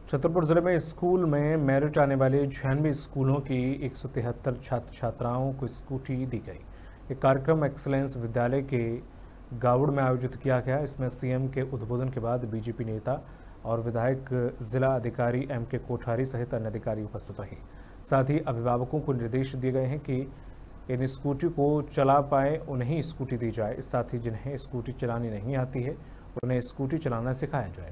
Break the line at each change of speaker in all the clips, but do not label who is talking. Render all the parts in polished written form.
छतरपुर जिले में स्कूल में मेरिट आने वाले 96 स्कूलों की 173 छात्र छात्राओं को स्कूटी दी गई। ये कार्यक्रम एक्सीलेंस विद्यालय के गावड़ में आयोजित किया गया। इसमें सीएम के उद्बोधन के बाद बीजेपी नेता और विधायक जिला अधिकारी एम.के. कोठारी सहित अन्य अधिकारी उपस्थित रहे। साथ ही अभिभावकों को निर्देश दिए गए हैं कि इन स्कूटी को चला पाए उन्हें स्कूटी दी जाए। साथ ही जिन्हें स्कूटी चलानी नहीं आती है उन्हें स्कूटी चलाना सिखाया जाए।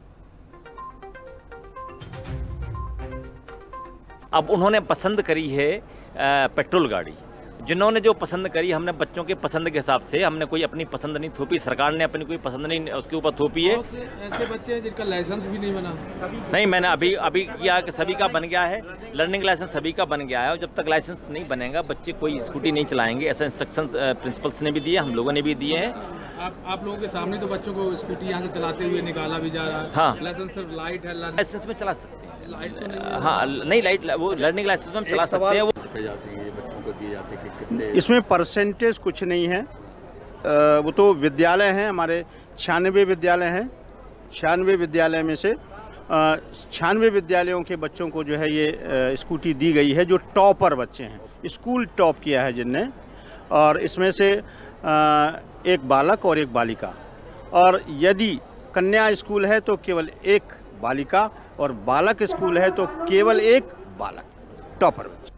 अब उन्होंने पसंद करी है पेट्रोल गाड़ी। जिन्होंने जो पसंद करी, हमने बच्चों के पसंद के हिसाब से, हमने कोई अपनी पसंद नहीं थोपी, सरकार ने अपनी कोई पसंद नहीं उसके ऊपर थोपी है।
ऐसे बच्चे हैं जिनका लाइसेंस भी नहीं बना।
नहीं, मैंने अभी किया कि सभी का बन गया है, लर्निंग लाइसेंस सभी का बन गया है। और जब तक लाइसेंस नहीं बनेगा बच्चे कोई स्कूटी नहीं चलाएंगे। ऐसा इंस्ट्रक्शन प्रिंसिपल्स ने भी दिए, हम लोगों ने भी दिए हैं।
आप लोगों के सामने तो बच्चों को स्कूटी यहाँ से चलाते हुए निकाला भी जा रहा है।
हाँ,
लाइसेंस सिर्फ लाइट है,
लाइसेंस में चला सकते हैं।
लाइट तो नहीं।
हाँ, नहीं लाइट, वो लर्निंग लाइसेंस में हम चला सकते हैं। वो
बच्चों को दिए जाते हैं कितने? इसमें परसेंटेज कुछ नहीं है। वो तो विद्यालय हैं, हमारे 96 विद्यालय हैं। 96 विद्यालय में से 96 विद्यालयों के बच्चों को जो है ये स्कूटी दी गई है, जो टॉपर बच्चे हैं, स्कूल टॉप किया है जिनने। और इसमें से एक बालक और एक बालिका, और यदि कन्या स्कूल है तो केवल एक बालिका, और बालक स्कूल है तो केवल एक बालक टॉपर बच्चा।